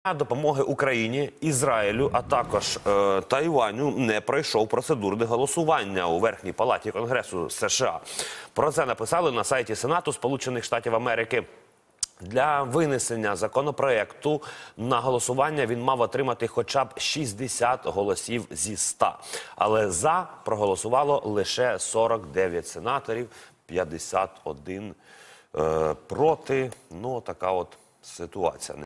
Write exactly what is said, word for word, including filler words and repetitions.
Допомоги Україні, Ізраїлю, а також е, Тайваню не пройшов процедурне голосування у Верхній палаті Конгресу США. Про це написали на сайті Сенату Сполучених Штатів Америки. Для винесення законопроекту на голосування він мав отримати хоча б шістдесят голосів зі ста. Але за проголосувало лише сорок дев'ять сенаторів, п'ятдесят один е, проти. Ну, така от ситуація.